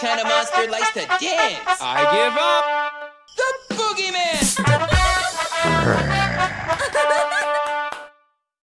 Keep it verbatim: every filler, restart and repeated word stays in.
kind of monster likes to dance. I give up.